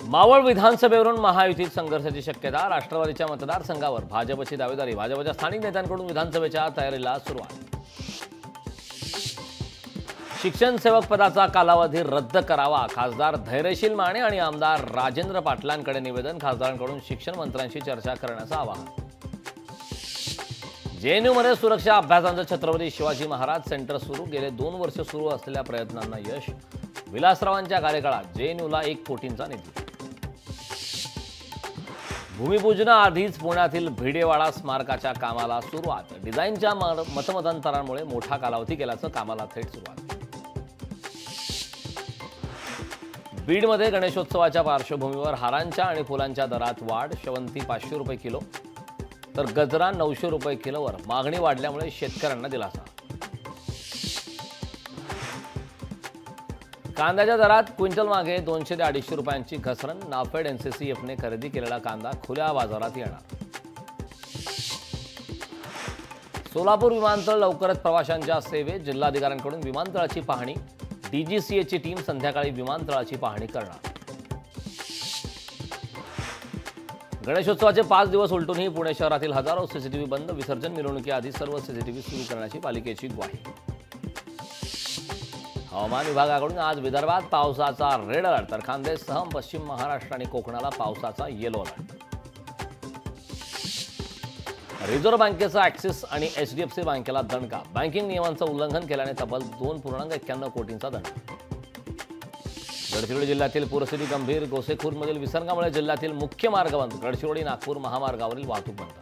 मावळ विधानसभेवरून महायुतीत संघर्षाची शक्यता। राष्ट्रवादीच्या मतदारसंघावर भाजपची दावेदारी। भाजपच्या स्थानिक नेत्यांकडून विधानसभेच्या तयारीला सुरुवात। शिक्षण सेवक पदाचा कालावधी रद्द करावा, खासदार धैर्यशील माने आणि आमदार राजेंद्र पाटलांकडे निवेदन। खासदारांकडून शिक्षण मंत्र्यांशी चर्चा करण्याचं आवाहन। जेएनयूमध्ये सुरक्षा अभ्यासांचं छत्रपती शिवाजी महाराज सेंटर सुरू। गेले 2 वर्ष सुरू असलेल्या प्रयत्नांना यश। विलासरावांच्या कार्यकाळात जेएनयूला 1 कोटींचा निधी। भूमिपूजनाआधीच पुण्यातील भिडेवाडा स्मारकाच्या कामाला सुरुवात। डिझाईनच्या मतमतांतरामुळे मोठा कालावधी गेल्याचं कामाला थेट सुरुवात। बीडमध्ये गणेशोत्सवाच्या पार्श्वभूमीवर हारांच्या आणि फुलांच्या दरात वाढ। शेवंती 500 रुपये किलो तर गजरा 900 रुपये किलोवर। मागणी वाढल्यामुळे शेतकऱ्यांना दिलासा। कांद्याच्या दरात क्विंटल मागे 200 ते 250 रुपयांची घसरण। नाफेड एनसीसीएफने खरेदी केलेला कांदा खुल्या बाजारात येणार। सोलापूर विमानतळ लवकरच प्रवाशांच्या सेवेत। जिल्हाधिकाऱ्यांकडून विमानतळाची पाहणी। डीजीसीएची टीम संध्याकाळी विमानतळाची पाहणी करणार। गणेशोत्सवाचे 5 दिवस उलटूनही पुणे शहरातील हजारो सीसीटीव्ही बंद। विसर्जन मिरवणुकीआधी सर्व सीसीटीव्ही सुरू करण्याची पालिकेची ग्वाही। हवामान विभागाकडून आज विदर्भात पावसाचा रेड अलर्ट तर खानदेशसह पश्चिम महाराष्ट्र आणि कोकणाला पावसाचा येलो अलर्ट। रिझर्व्ह बँकेचा ॲक्सिस आणि एचडीएफसी बँकेला दणका। बँकिंग नियमांचं उल्लंघन केल्याने तब्बल 2.91 कोटींचा दंड। गडचिरोली जिल्ह्यातील पूरस्थिती गंभीर। गोसेखुर्दमधील विसर्गामुळे जिल्ह्यातील मुख्य मार्ग बंद। गडचिरोली नागपूर महामार्गावरील वाहतूक बंद।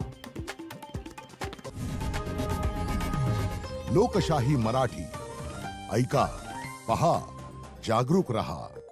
लोकशाही मराठी ऐका, पहा, जागरूक रहा।